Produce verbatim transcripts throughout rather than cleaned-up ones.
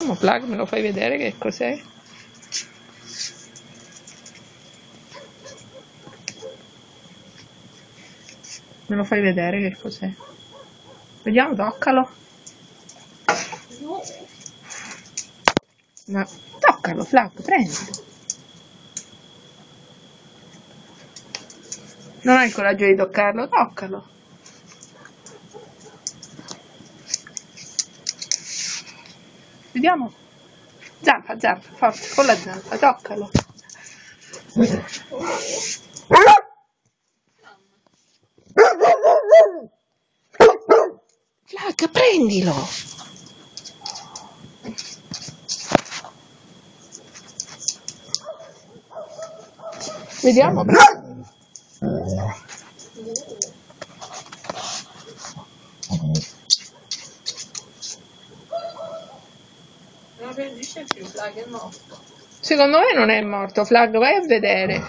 Vediamo, Flag, me lo fai vedere che cos'è? Me lo fai vedere che cos'è? Vediamo, toccalo. No. Toccalo, Flag, prendilo. Non hai il coraggio di toccarlo? Toccalo. Vediamo. Zampa, zampa, forza, con la zampa, toccalo. Flag, prendilo. Vediamo. Non reagisce più, Flag è morto. Secondo me non è morto, Flag, vai a vedere.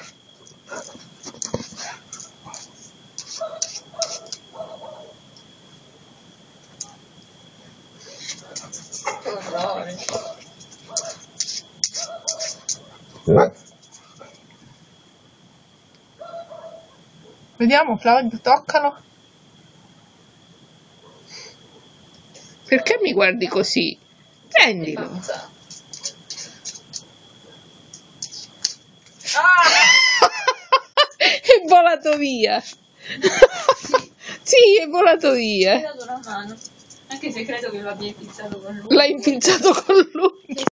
Che orrore. Vediamo, Flag, toccalo. Perché mi guardi così? Prendilo. Ah! È volato via. Sì, è volato via. Mi hai dato una mano. Anche se credo che l'abbia infilzato con lui. L'hai infilzato con lui.